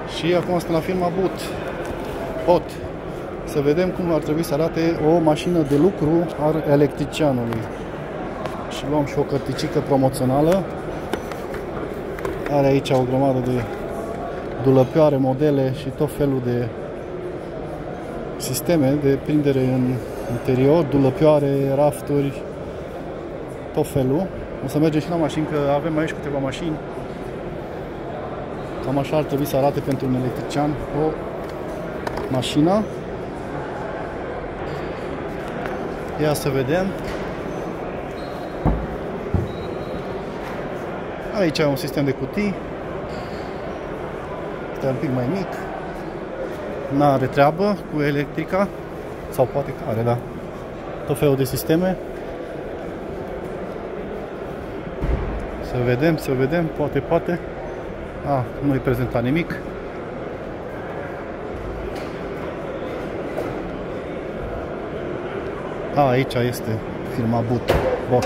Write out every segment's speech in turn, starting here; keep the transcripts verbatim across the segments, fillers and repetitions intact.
Și acum suntem la firma But. Pot. Să vedem cum ar trebui să arate o mașină de lucru al electricianului. Și luăm și o cărticică promoțională. Are aici o grămadă de dulăpioare, modele și tot felul de sisteme de prindere în interior, dulăpioare, rafturi, tot felul. O să mergem și la mașini, că avem aici câteva mașini. Cam așa ar trebui să arate pentru un electrician o mașină. Ia să vedem. Aici ai un sistem de cutii. Este un pic mai mic. N-are treabă cu electrica. Sau poate că are, da. Tot felul de sisteme. Să vedem, să vedem, poate, poate. Ah, nu-i prezentat nimic. A, aici este firma But. Bot.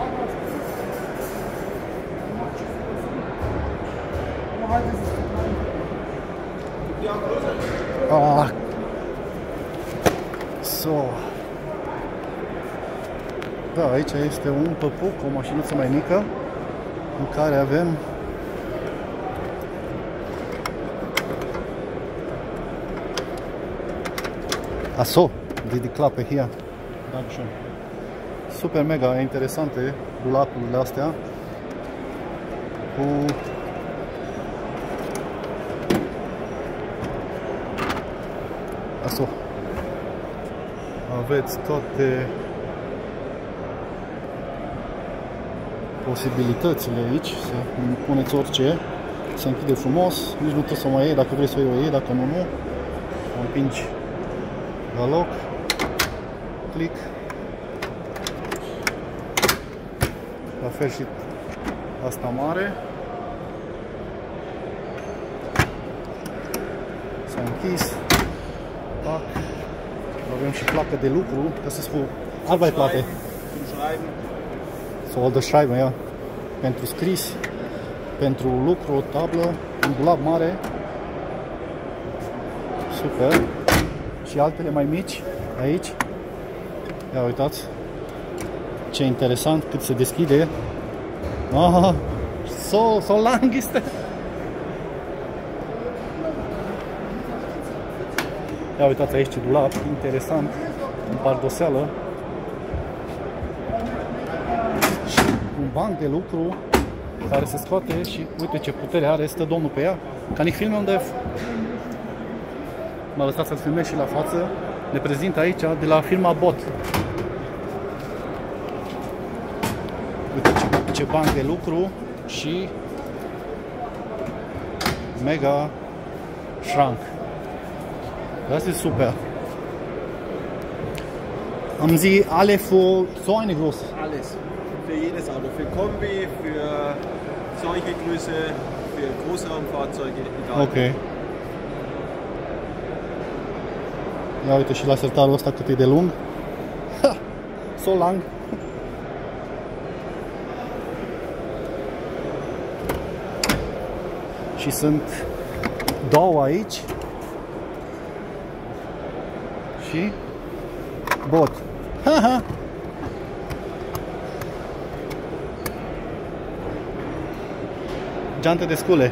Ah. So. Da, aici este un păpuc, o mașinuță mai mică, în care avem aso de declape here. Dankeschön. Super mega interesante dulapurile astea cu aso. Aveți toate posibilitățile aici, să puneți orice, se închide frumos, nici nu trebuie să o mai iei, dacă vrei să o iei, dacă nu, nu. O împingi la loc, click. La fel și asta mare. S-a închis. Pac. Avem și placă de lucru, ca să spun, Arbeitsplatte. So, de schreiben, ja. Pentru scris, pentru lucru, o tablă, un dulap mare. Super. Și altele mai mici aici. Ia uitați. Ce interesant, cât se deschide. Ah, so, so lang este. Ia uitați aici ce dulap, interesant, în pardoseală. Și un banc de lucru care se scoate și uite ce putere are, stă domnul pe ea. Can ich filmen unde mă lăsați să-l filmez și la față. Ne prezint aici de la firma Bot. Uite ce, ce banc de lucru și mega Schrank. Das ist super. Haben Sie alle für so eine große? Alles. Für jedes Auto. Für Kombi, für solche Größe, für Großraumfahrzeuge, egal. Ok. Ia uite și la sertarul ăsta cât e de lung. Ha! So lang. Și sunt două aici. Și Bot. Ha, ha. Geante de Skule.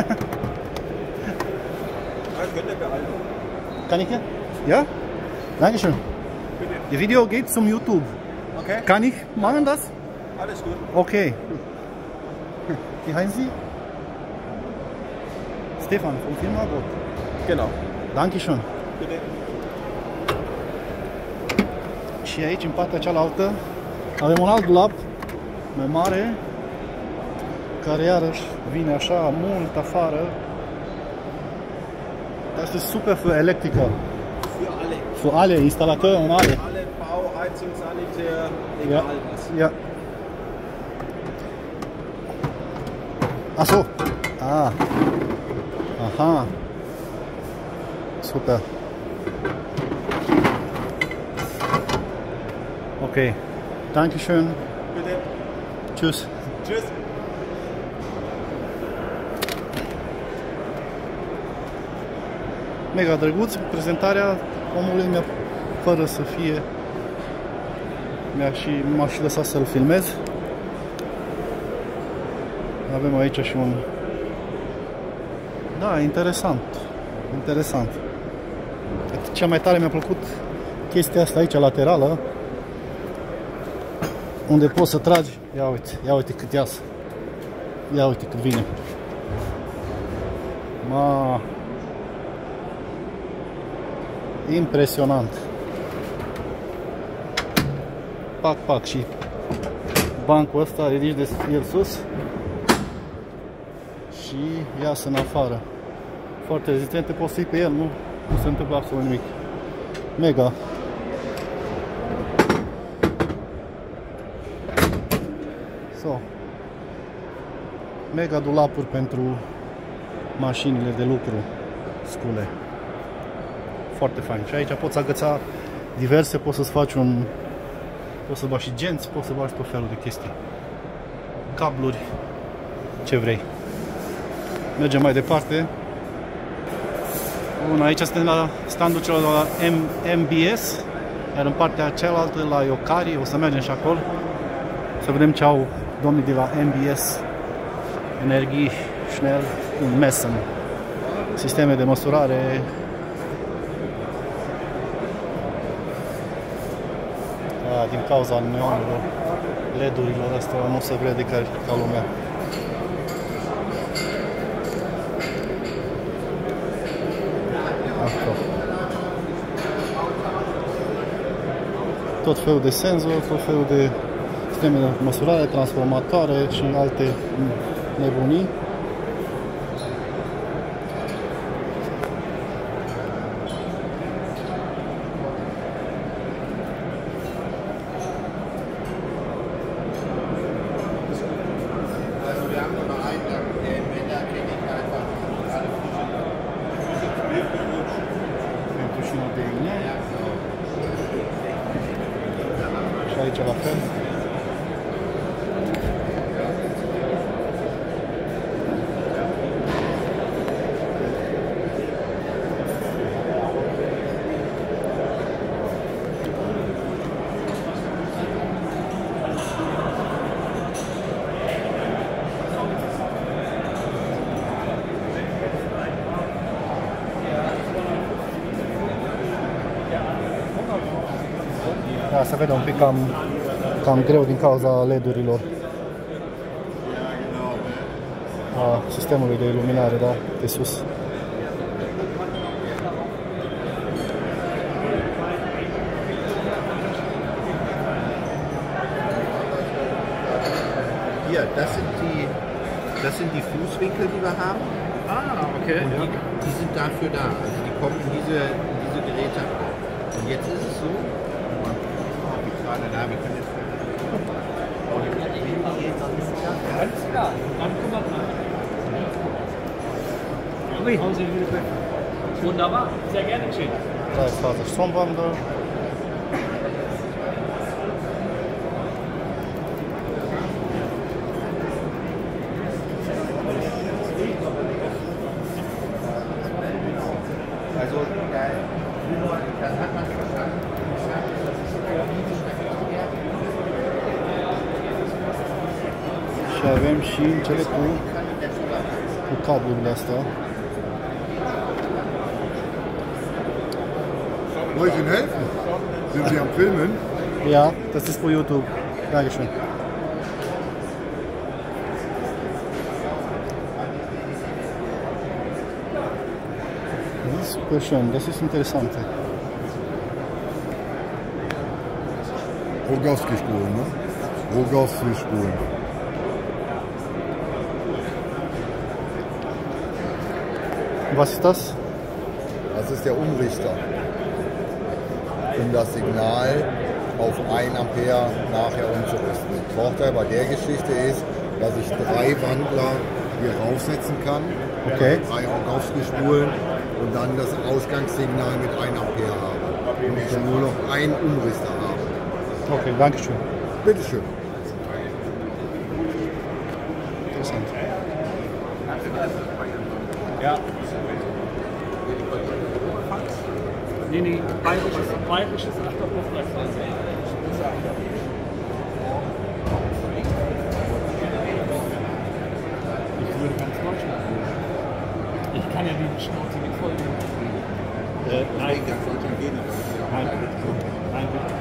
Kann ich ja? Ja? Dankeschön. Bitte. Das Video geht zum YouTube. Okay. Kann ich machen das? Alles gut. Okay. Wie heißen Sie? Stefan vom Firma Bot. Genau. Dankeschön. Bitte. Și aici, în partea cealaltă, avem un alt dulap mai mare, care iarăși vine așa mult afară. Das ist super für Elektriker. Für alle. Für alle Installateure und alle. Alle Bau, Heizung, Sanitär, egal Ja. was. Ja. Ach so. Ah. Aha. Super. Okay. Dankeschön. Bitte. Tschüss. Tschüss. mega drăguț. Prezentarea omului mi-a, fără să fie, mi-a și, m-a și lăsat să-l filmez. Avem aici și un... Da, interesant. Interesant. Cea mai tare mi-a plăcut chestia asta aici, laterală, unde poți să tragi. Ia uite, ia uite cât iasă. Ia uite cât vine. Ma... Impresionant. Pac, pac și bancul ăsta ridici de el sus și iasă în afară. Foarte rezistente, poți să iei pe el, nu, nu se întâmplă absolut nimic. Mega. So. Mega dulapuri pentru mașinile de lucru scule. Foarte fain. Și aici poți agăța diverse, poți să-ți faci un... Poți să bagi și genți, poți să bagi tot felul de chestii. Cabluri, ce vrei. Mergem mai departe. Bun, aici suntem la standul celor de la M B S, iar în partea cealaltă la Yokari, o să mergem și acolo. Să vedem ce au domnii de la M B S Energie Schnell und Messen. Sisteme de măsurare. A, din cauza neonurilor, L E D-urilor astea, nu se vede ca, ca lumea. Așa. Tot felul de senzori, tot felul de sisteme de măsurare, transformatoare și alte nebunii. Și aici la fel. Da, se vede un pic cam, cam greu din cauza L E D-urilor. A sistemului de iluminare, da, de sus. Hier, das sind die, das sind die Fußwinkel, die wir haben. Ah, okay. Und die, die sind dafür da. Also die kommen in diese, in diese Geräte. Und jetzt ist es so, die gerade da, wir können jetzt Alles klar, dann kümmert man. Ui. Wunderbar, sehr gerne geschehen. Da ist Vater Strombande. Also, das hat man verstanden. Și avem și cele cu, cu cablurile astea. Soll ich Ihnen helfen? Sind Sie am Filmen? Ja, das ist für YouTube. Dankeschön. Das ist super schön, das ist interessant. Rogowski-Spulen, ne? Rogowski-Spulen. Was ist das? Das ist der Umrichter, um das Signal auf ein Ampere nachher umzurüsten. Der Vorteil bei der Geschichte ist, dass ich drei Wandler hier raufsetzen kann, Okay. drei Rogowski-Spulen und dann das Ausgangssignal mit ein Ampere habe. Und ich nur noch einen Umrichter habe. Okay, danke schön. Bitteschön. Interessant. Ja. Nee, nee, bayerisches, bayerisches Achterpuff-Restaurant. Ich würde ganz Deutschland nehmen. Ich kann ja die Schnauze nicht voll nehmen. Äh, nein, ganz Deutschland gehen, aber nein, nein, bitte.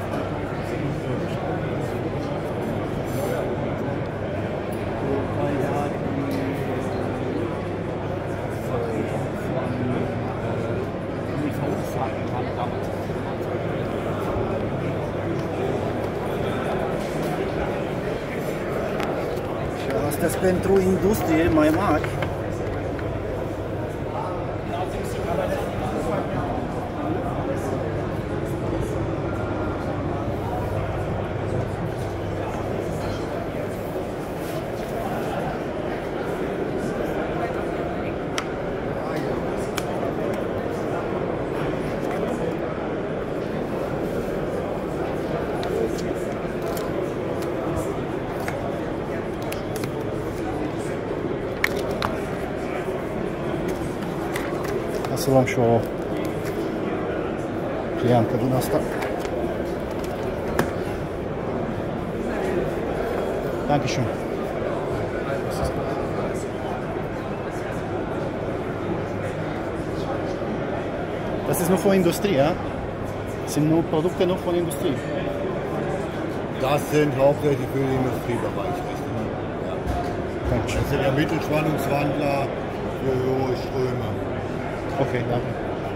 Și astea sunt pentru industrie mai mari. Să luăm și o pliantă din asta. Dankeschön. Das ist nur von Industrie, ja? Das sind nur Produkte nur von Industrie. Das sind hauptsächlich für den Industriebereich, richtig? Ja. Dankeschön. Das sind ja Mittelspannungswandler für hohe Ströme. Ok, danke.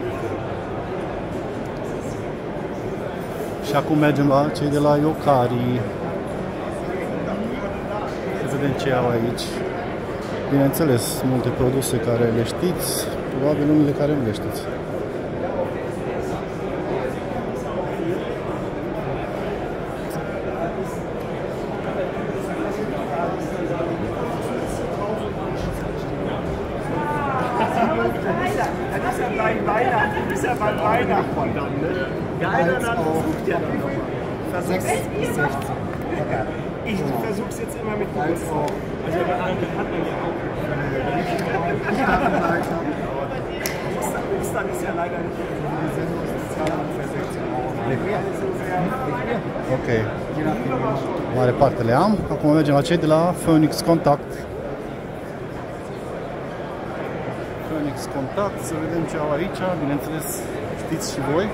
Și acum mergem la cei de la Yokari. Să vedem ce au aici. Bineînțeles, multe produse care le știți, probabil unele care nu le știți. Das ist ja gleich Weihnachten, du bist ja beim Weihnachten dann, ne? Geil, dann ruft der dann nochmal. Versuch's sechzehn. Ich versuch's jetzt immer mit Geburtstag. Also bei anderen hat man ja auch. Ostern ist ja leider nicht. Die Sendung ist ungefähr sechzehn Euro. Ok. Mare parte le am. Acum mergem la cei de la Phoenix Contact. Phoenix Contact, să vedem ce au aici. Bineînțeles, știți și voi.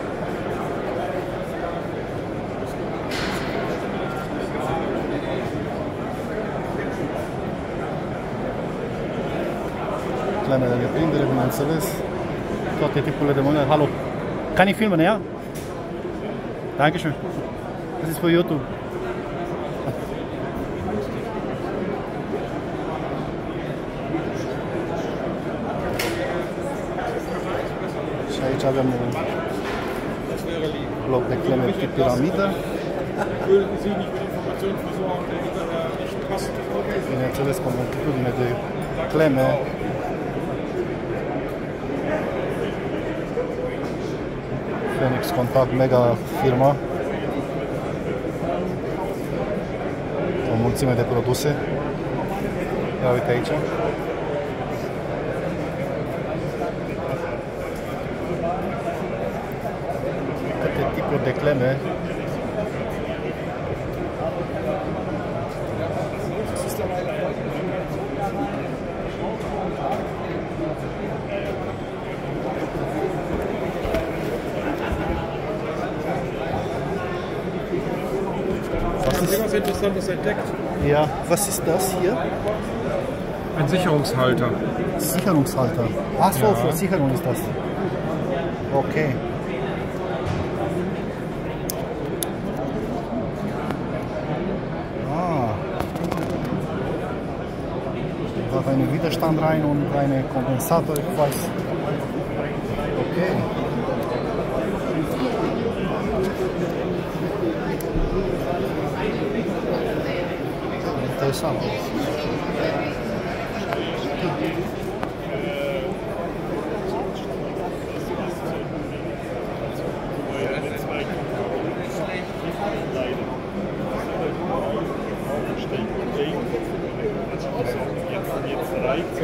Clemele de prindere, bineînțeles. Toate tipurile de monede. Hallo. Kann ich filmen, ja? Dankeschön. Das ist für YouTube. Și aici avem un bloc de cleme de piramidă. Bineînțeles, cu o multitudine de cleme. Phoenix Contact, mega firma. O mulțime de produse. Ia uite aici. Câte tipuri de cleme. Was Interessantes entdeckt. Ja, was ist das hier? Ein Sicherungshalter. Sicherungshalter. Ach so, Ja. für Sicherung ist das. Okay. Ah. Da eine Widerstand rein und eine Kondensator, ich weiß. Okay. Interessant.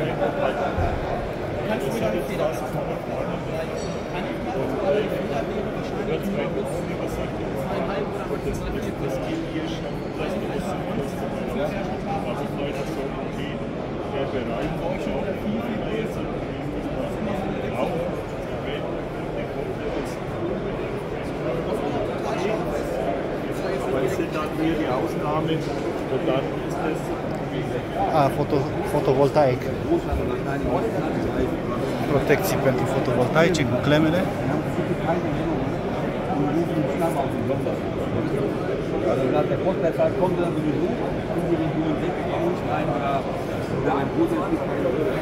Kannst du wieder auf die Straße fahren? das, das geht hier schon recht aus. Also vielleicht so, okay, der Bereich war schon viel, viel größer. Auch wenn der kommt jetzt. Weil es sind dann hier die Ausnahmen und dann ist das. Ah, foto, fotovoltaic. Protecții pentru fotovoltaice cu clemele. Also nach der Postleitzahl kommt dann sowieso in die Region sechs rein oder für ein Boot ist keine Höhe.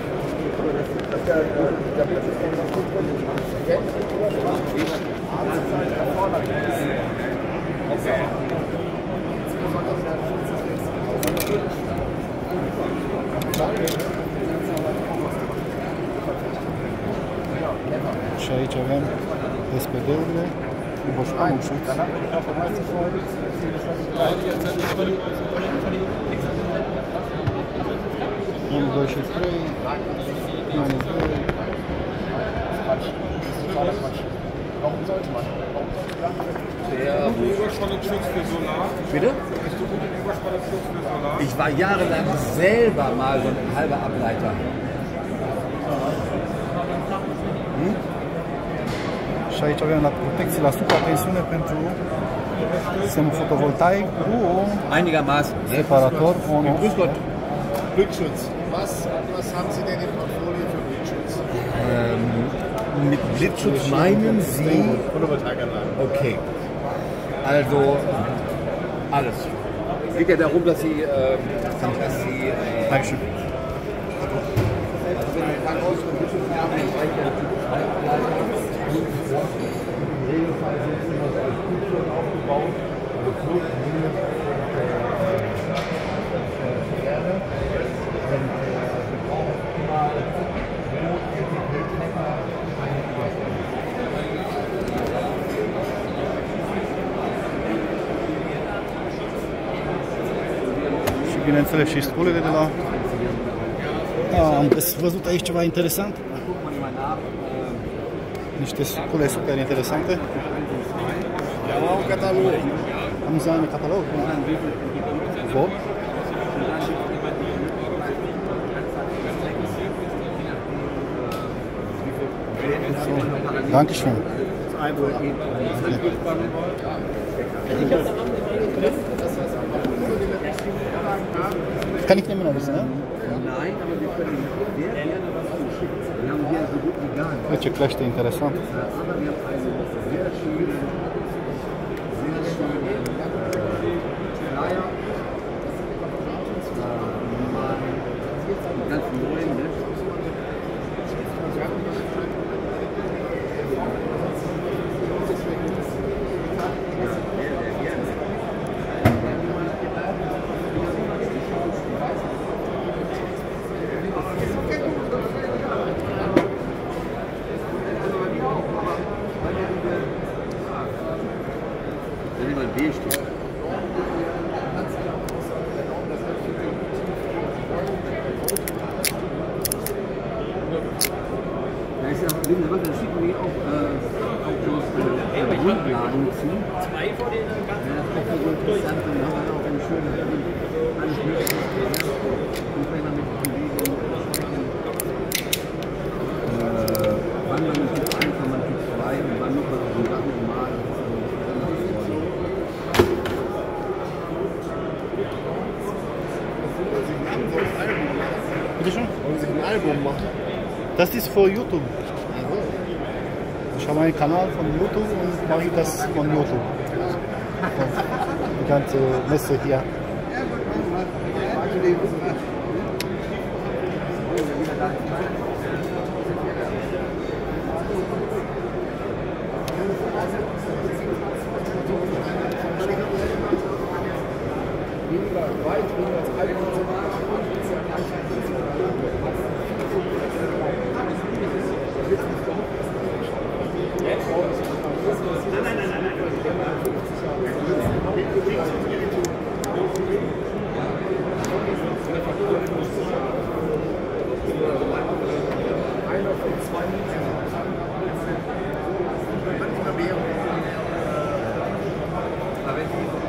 Și aici avem S P D-urile, boșcamușuți. unu, doi și trei, unu, doi. Warum sollte man? Der Überspannungsschutz für Solar. Bitte? Bist du gut im Überspannungsschutz für Solar? Ich war jahrelang selber mal so ein halber Ableiter. Hm? Și aici avem la protecție la supratensiune pentru sistemul fotovoltaic cu Einigermaßen. separator on off. Grüß Gott. Blitzschutz. Was, was haben Sie denn im Portfolio für Blitzschutz? Ähm, mit Blitzschutz meinen Sie? Photovoltaikanlagen. Okay. Also alles. Es geht ja darum, dass Sie, ähm, dass Sie äh, Dankeschön. also wenn Sie keinen äußeren Blitzschutz haben, dann reicht der Typ zwei Ableiter. Im Regelfall sind sie immer so als Typschutz aufgebaut. Also plus, minus, Erde. Und wir brauchen immer rot, Wildlecker, eine Überspannung. Și bineînțeles și sculele de la... Ah, am văzut aici ceva interesant. Niște scule super interesante. Ja, un Katalog. Am zis un catalog. So. Dankeschön. Kann ich nehmen, alles, ne? Nein, aber wir können sehr gerne was zuschicken. Wir haben hier so gut wie gar nichts. Uite ce clește interesant. Aber wir haben eine sehr schöne, sehr schöne Flyer. Einen ganz neuen, ne? Wenn jemand B steht. Da ist ja auch, da schickt man hier auch, äh, auch so äh, Grundlagen zu. Zwei von denen ganz ja, das ist auch so interessant. Und dann haben wir auch eine schöne, alles Mögliche. Und wenn man mit Bewegung sprechen, äh, wann man mit Typ eins, wann man Typ zwei und wann muss man auch so Sachen normal. Bitte schön? Wollen Sie ein Album machen? Das ist für YouTube. Ich habe einen Kanal von YouTube und mache das von YouTube. Die ganze Messe hier. Manchmal mehr.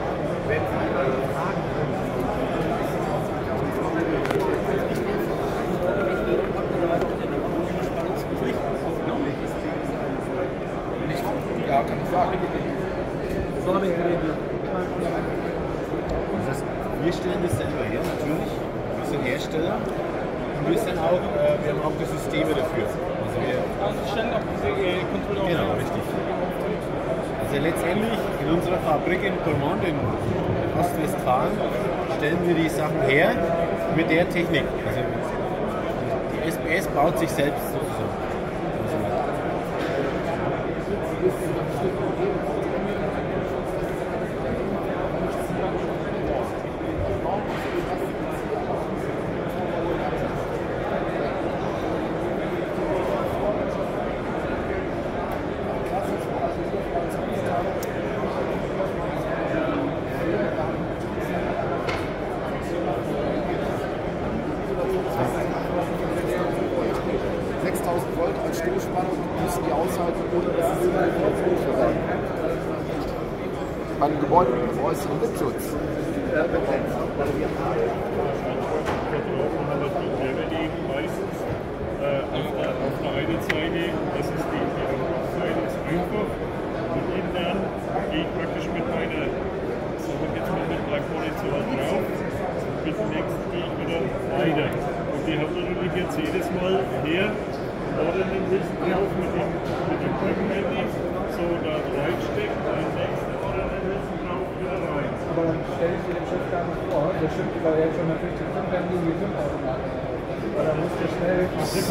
Wir stellen das selber her, natürlich. Wir sind Hersteller. Und wir, sind auch, äh, wir haben auch die Systeme dafür. Also wir stellen auch diese Kontrolle. Genau, richtig. Also letztendlich in unserer Fabrik in Dormont in Ostwestfalen stellen wir die Sachen her mit der Technik. Also die S B S baut sich selbst sozusagen. sechstausend Volt als Stoßspannung müssen die aushalten, ohne dass es verlangt. Bei einem Gebäude mit einem äußeren Blitzschutz. Meistens äh, auf, der, auf der einen Seite, das ist die, die Seite ist einfach und intern gehe ich praktisch mit meiner, sag ich jetzt mal, mit meinem Monitor drauf, mit dem nächsten gehe ich wieder weiter. Und die haben natürlich jetzt jedes Mal her ordnen müssen drauf mit dem, mit dem Rückenhandy, so da reinstecken, den nächsten ordnen müssen drauf wieder rein. Aber dann stelle ich dir den Chef gar nicht vor, der schippt da jetzt schon natürlich den fünf Handy in die fünf Automaten. Weil dann muss der schnell.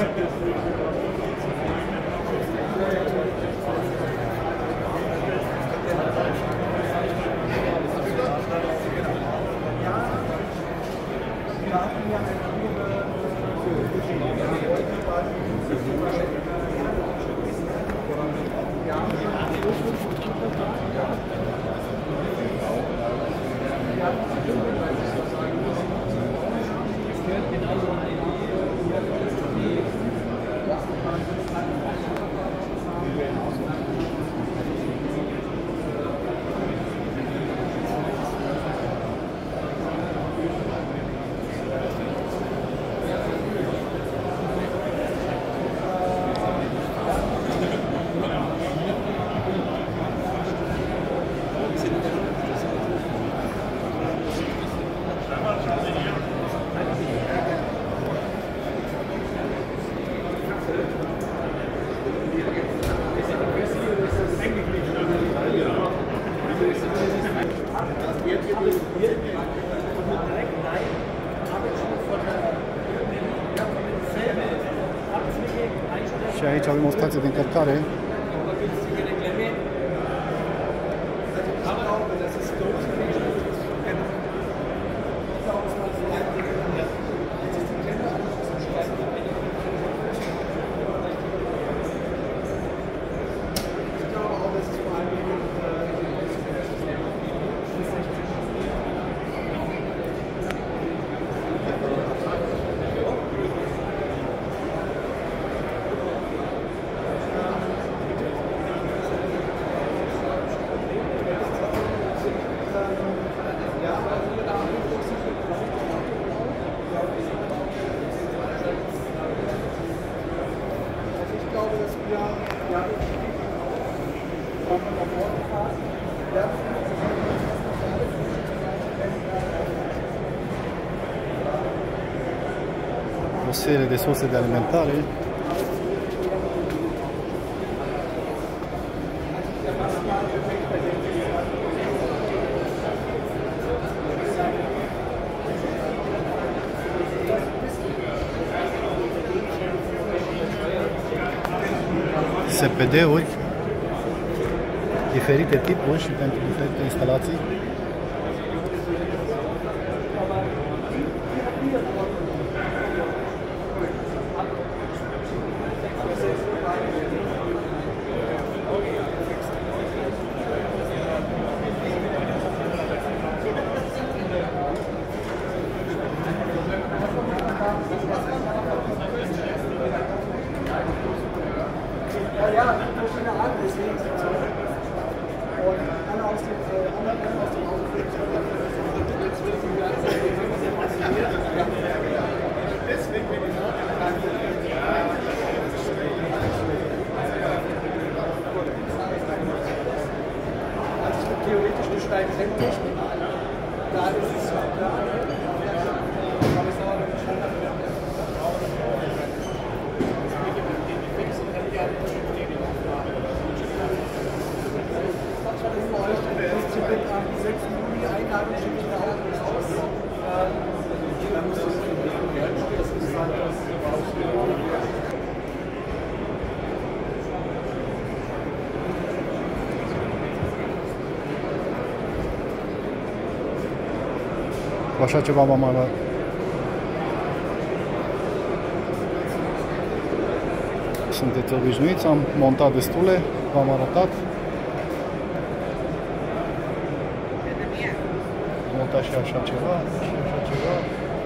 Și aici avem o stație de încărcare. O serie de surse de alimentare. S P D-uri, diferite tipuri și pentru diferite instalații. Ja, verschiedene Arten, deswegen sind es und alle aus dem anderen aus dem Auto deswegen bin ich auch Schneiderentechnik. Da ist es ja klar. Am sechsten Juli Einladung schicke ich da auch raus. Da muss das das ist halt das Cu așa ceva m-am arătat. Sunteți obișnuiți, am montat destule, v-am arătat. Am montat și așa ceva, și așa ceva.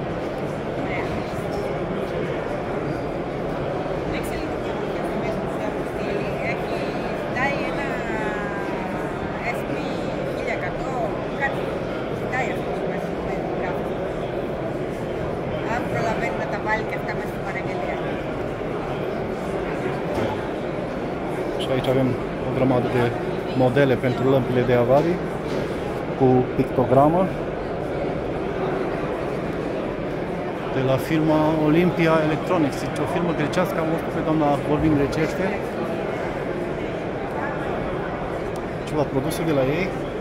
Și aici avem o grămadă de modele pentru lămpile de avarii cu pictogramă de la firma Olympia Electronics. Este o firmă grecească, am văzut pe doamna vorbind grecește. Ceva produse de la ei.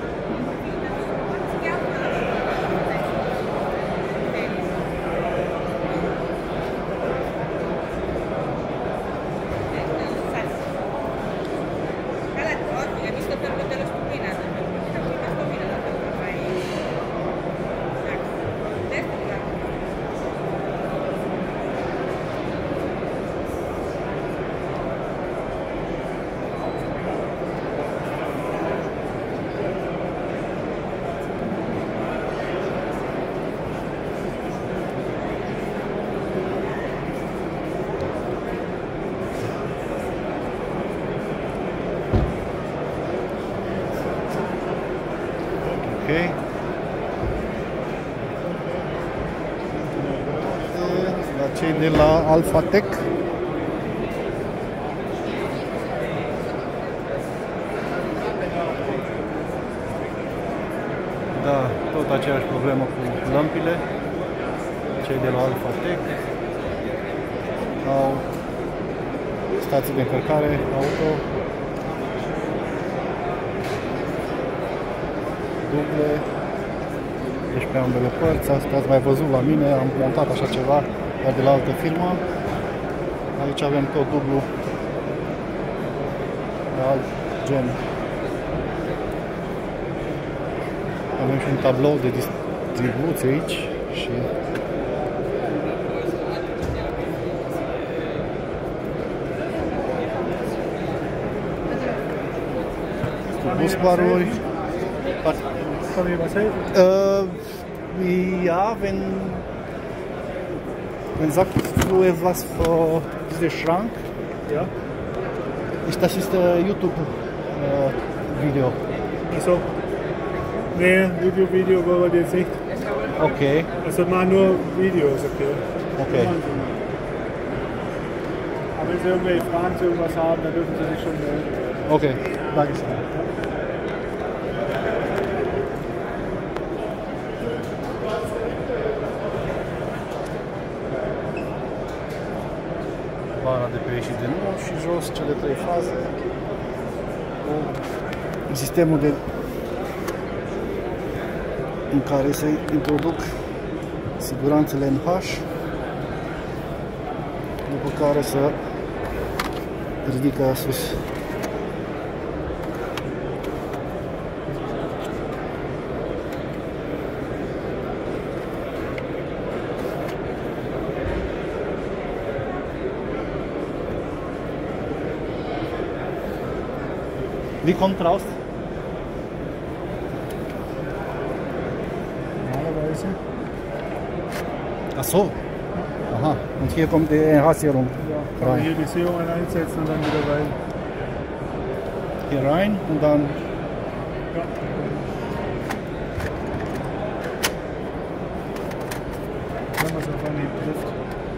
Ok. La cei de la Alphatec. Da, tot aceeași problemă cu lămpile. Cei de la Alphatec au stații de încărcare auto duble, deci pe ambele părți. Asta ați mai văzut la mine, am montat așa ceva, dar de la altă firmă. Aici avem tot dublu de alt gen. Avem și un tablou de distribuție aici și busbaruri. Kann ich was helfen? Äh, ja, wenn, wenn sagst du etwas für diesen Schrank? Ja. Ich, das ist ein äh, YouTube-Video. Äh, Achso. Nee, Video-Video wollen wir jetzt nicht. Okay. Also mal nur Videos, okay. Okay. Aber wenn Sie irgendwelche Fragen zu irgendwas haben, dann dürfen Sie sich schon melden. Okay, danke schön. Bara de pe aici de nou și jos cele trei faze cu sistemul de în care se introduc siguranțele în H, după care se ridică sus. Wie kommt raus? Normalerweise. Ach so. Aha. Und hier kommt die Enhaserung Ja, kann man rein. hier die Sicherungen einsetzen und dann wieder rein. Hier rein und dann. Ja. Wenn man es auf Anhieb trifft.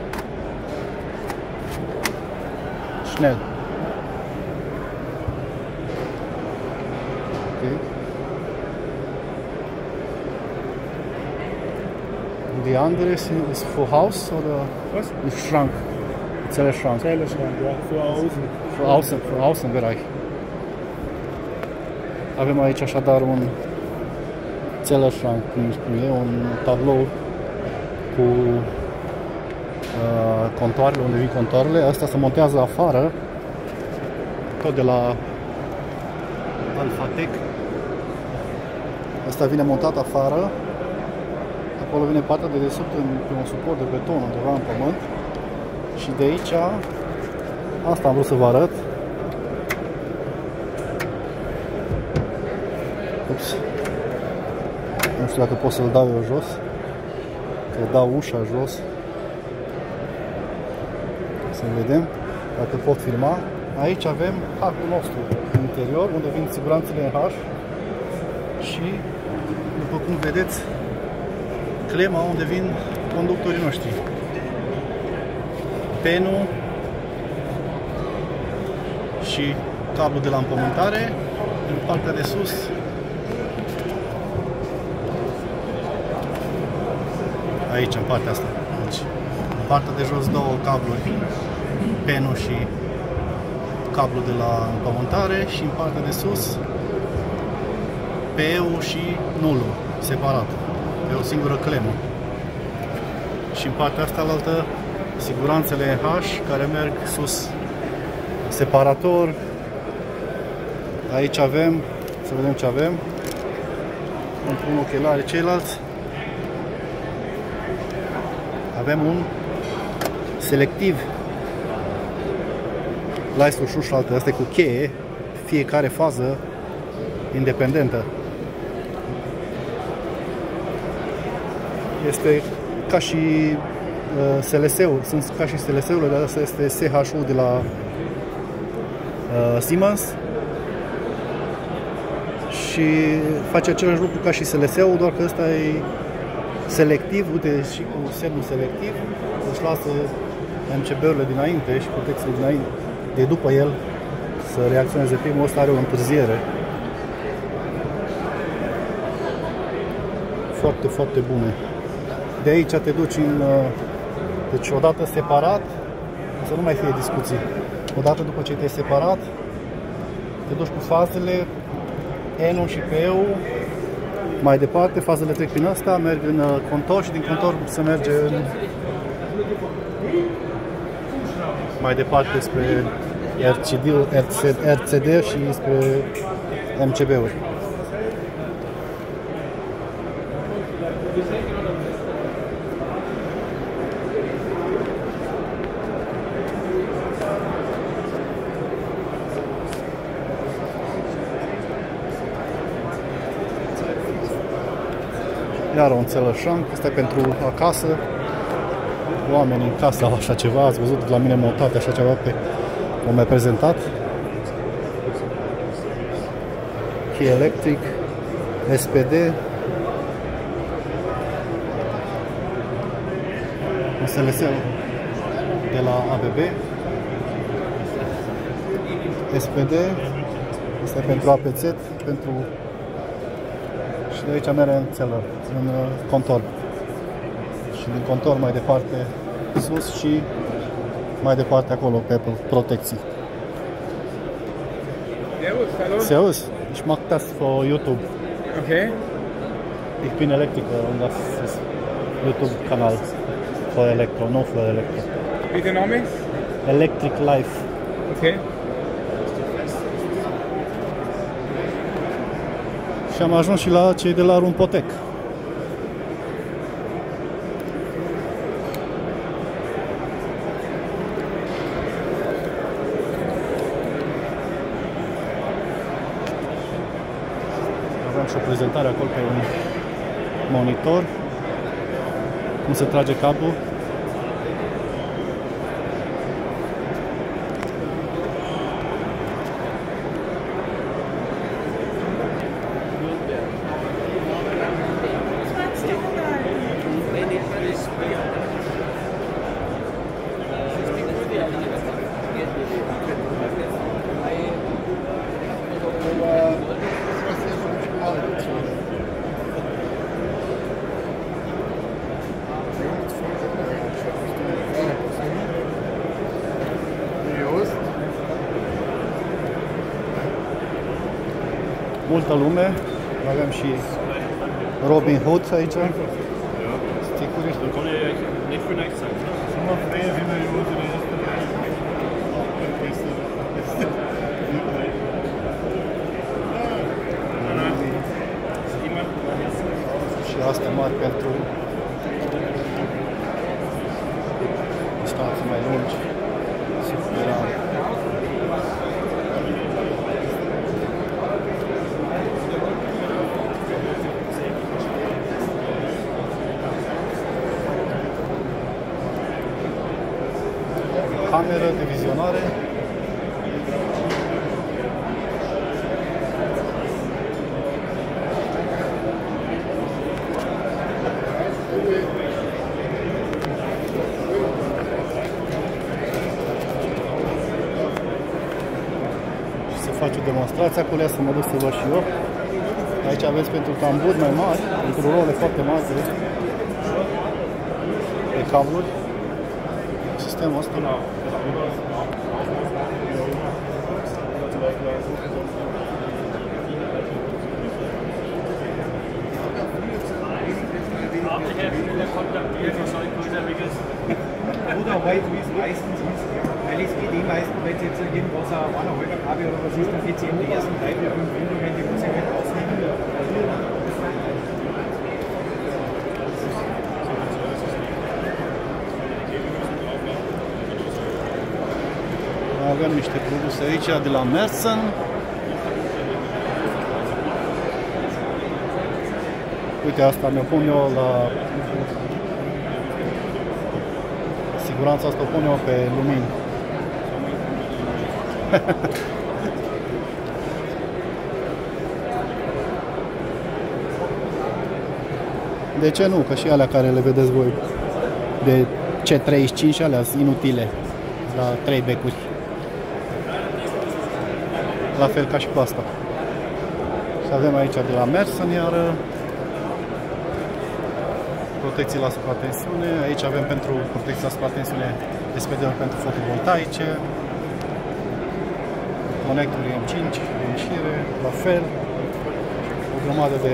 Schnell. Okay. Die andere ist für Haus oder? Was? Ist Schrank. Zellerschrank. Zellerschrank, ja, für außen. Für außen, für Außenbereich. Avem aici așadar un Zellerschrank, cum spune, un tablou cu uh, contoarele, unde vin contoarele. Asta se montează afară, tot de la Alphatec. Asta vine montat afară. Acolo vine partea de desubt pe un suport de beton undeva în pământ. Și de aici, asta am vrut să vă arăt. Ups. Nu știu dacă pot să-l dau eu jos. Că dau ușa jos. Să vedem dacă pot filma. Aici avem hacul nostru în interior, unde vin siguranțele în H. Și, după cum vedeți, clema unde vin conductorii noștri. Penul și cablul de la împământare. În partea de sus aici, în partea asta. Deci, în partea de jos două cabluri, penul și cablul de la împământare, și în partea de sus P E-ul și nulul separat pe o singură clemă. Și în partea asta altă siguranțele H care merg sus, separator. Aici avem, să vedem ce avem. Îmi pun ochelari ceilalți. Avem un selectiv la ușa altă, asta e cu cheie, fiecare fază independentă. Este ca și uh, S L S-ul, sunt ca și S L S-urile, dar asta este S H U de la uh, Siemens și face același lucru ca și S L S-ul, doar că ăsta e selectiv, uite, și cu semnul selectiv, își lasă M C B-urile dinainte și protecțiile dinainte, de după el să reacționeze primul. Ăsta are o întârziere. Foarte, foarte bune. De aici te duci în... Deci odată separat, să nu mai fie discuții. Odată după ce te-ai separat, te duci cu fazele, N-ul și P E-ul, mai departe, fazele trec prin asta, merg în contor și din contor se merge în... mai departe spre R C D și spre M C B-uri. Iar un Zellerschrank, asta e pentru acasă. Oamenii în casă au așa ceva, ați văzut la mine montate așa ceva pe cum mi-a prezentat. Key electric, S P D, un S L S de la A B B, S P D, este pentru A P Z, pentru... și de aici merge în țelă, în contor. Și din contor mai departe sus și mai departe acolo pe protecții. Servus, hallo. Servus, ich mache das für YouTube. Okay. Ich bin Elektriker und das ist YouTube-Kanal für Elektro, nur für Elektro. Wie der Name? Electric Life. Okay. Și am ajuns și la cei de la Rumpotec. Aveam și o prezentare acolo pe un monitor, cum se trage cablul. multă lume. Avem și Robin Hood aici. Sticuri. Nicht für nichts sein. Schon mal freie, wie man über die erste Și astea mari pentru distanțe mai lungi. Super. Cameră de vizionare. Și se face o demonstrație acolo, să mă duc să văd și eu. Aici aveți pentru tamburi mai mari, pentru role foarte mari de cabluri. Sistemul ăsta. Oder weit, wie es meistens ist. Weil es geht eh meistens, wenn es jetzt irgendwas ein einer halber Kabel oder was ist, dann geht es eben die ersten drei, vier, fünf Windungen, die muss ich nicht ausnehmen. Avem niște produse aici de la Mersen. Uite, asta mi-o pun eu la siguranța asta, o pun eu pe lumini. De ce nu? Că și alea care le vedeți voi de C treizeci și cinci, alea sunt inutile la trei becuri. La fel ca și cu asta. Și avem aici de la Mersen, iar protecții la supratensiune. Aici avem pentru protecția la supratensiune S P D-uri pentru fotovoltaice. Conectori M cinci din șire, la fel. O grămadă de...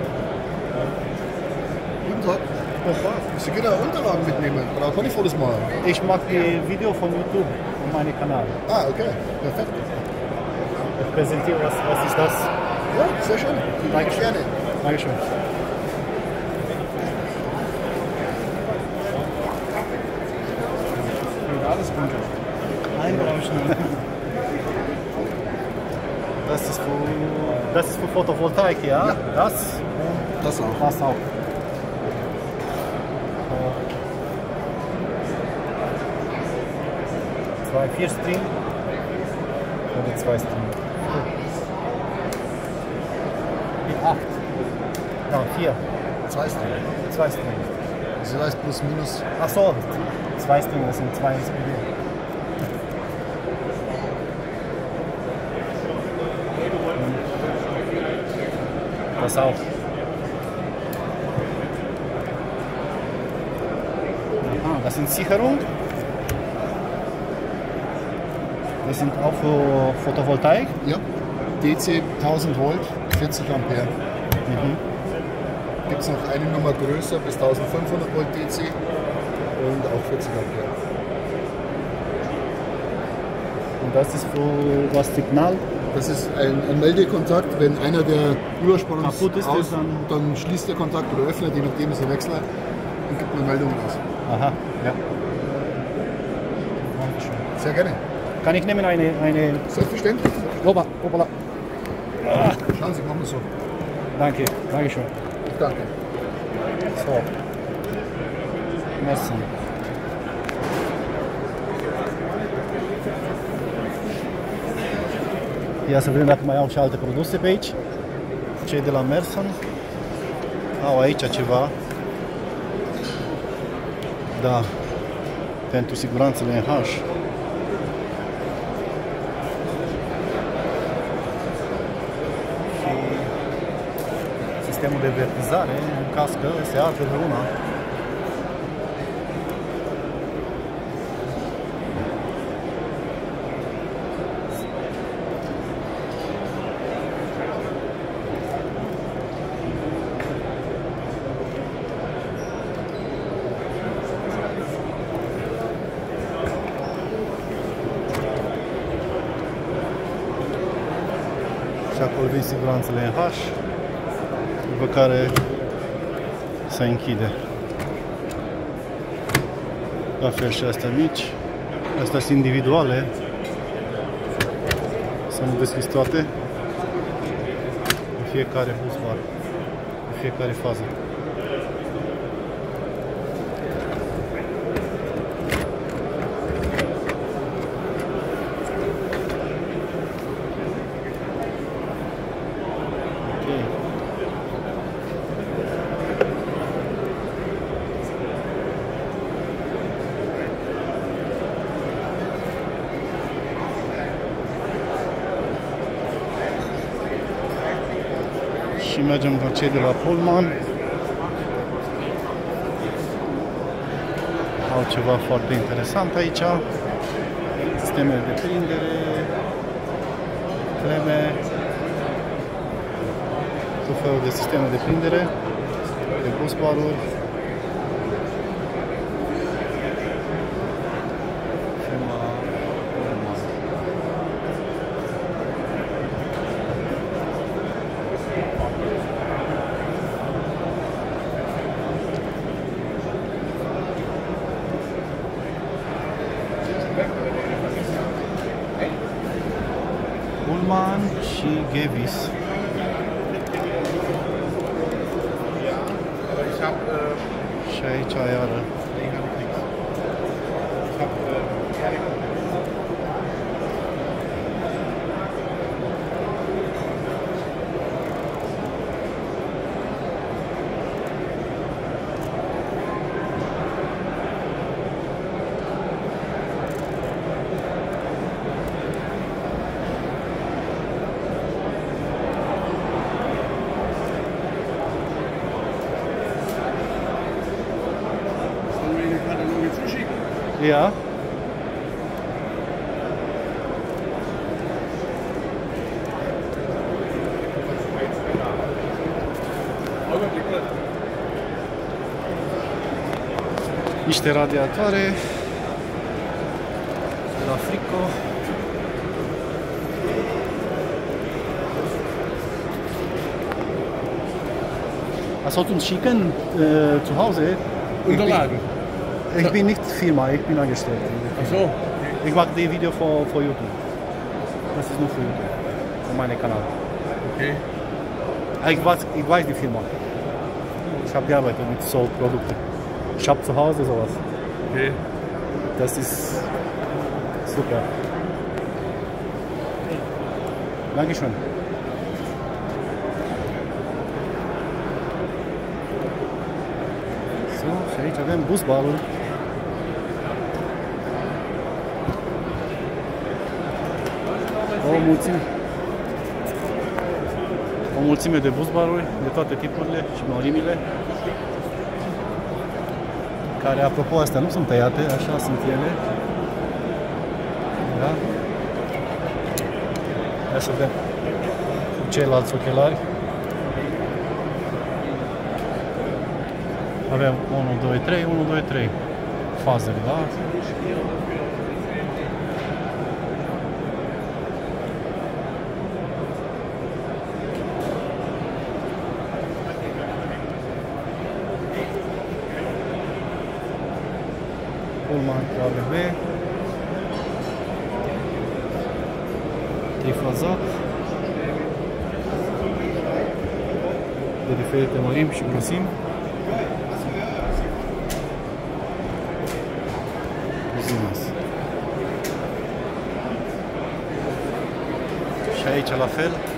Sie können auch Unterlagen mitnehmen, oder kann ich Fotos machen? Ich mache Video von YouTube auf meinem Kanal. Ah, okay, perfekt. Ich präsentiere, was, was ist das? Ja, sehr schön. Dankeschön. Gerne. Dankeschön. Alles Gute. Einrauschen. Das ist für, das ist für Photovoltaik, ja? Ja. Das? Das auch. Das auch. Zwei, vier String oder zwei String? Acht. Ja, vier. Zwei String. Zwei String. Das heißt plus minus. Ach so, zwei String, das sind zwei S P D. Das auch. Aha, das sind Sicherung. Das sind auch für Photovoltaik? Ja. D C tausend Volt, vierzig Ampere. Mhm. Gibt es noch eine Nummer größer bis eintausendfünfhundert Volt D C und auch vierzig Ampere. Und das ist für was Signal? Das ist ein, ein Meldekontakt, wenn einer der Überspannungs kaputt ist, aus, dann, dann schließt der Kontakt oder öffnet, je nachdem ist er Wechsler und gibt eine Meldung raus. Aha, ja. Dankeschön. Sehr gerne. Kann ich nehmen eine... eine... Selbstverständlich. Opa, opala. Ah. Schauen Sie, machen wir so. Danke, Dankeschön. Danke. So. Merci. Ia să vedem dacă mai au și alte produse pe aici. Cei de la Mersen au aici ceva. Da. Pentru siguranțele N H. Sistemul de vertizare în caz că se arde vreuna. Și acolo vin siguranțele în H, după care se închide. La fel și astea mici. Astea sunt individuale. Să nu deschizi toate. În fiecare bus bar. În fiecare fază. Și mergem la cei de la Pullman. Au ceva foarte interesant aici. Sisteme de prindere, treme, tot felul de sisteme de prindere, de bus baruri. Pullman și Gewiss. Și aici iară. Ja. Niște radiatoare de la Frico. Hast du uns schicken äh, zu Hause? Unterlagen. Ich bin nicht Firma, ich bin angestellt. Ach so. Ich mache die Video für, für YouTube. Das ist nur für YouTube. Für meinen Kanal. Okay. Ich weiß, ich weiß die Firma. Ich habe gearbeitet mit so Produkten. Ich habe zu Hause sowas. Okay. Das ist super. Dankeschön. So, și aici avem busbarul. O mulțime. O mulțime de busbaruri de toate tipurile și mărimile. Care, apropo, astea nu sunt tăiate, așa sunt ele. Da? Ia să vedem cu ceilalți ochelari. Avem unu, doi, trei, unu, doi, trei fazele, da? Pullman A B B, trifazat, de diferite mărimi și grosimi. Și aici la fel.